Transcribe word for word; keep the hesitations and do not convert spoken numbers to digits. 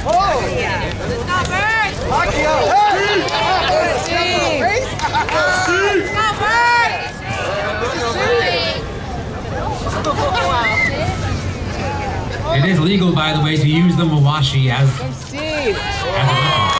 Oh! Let's go, Bird! Akio! Hey! Let's go, Bird! It is legal, by the way, to use the mawashi as, as a weapon.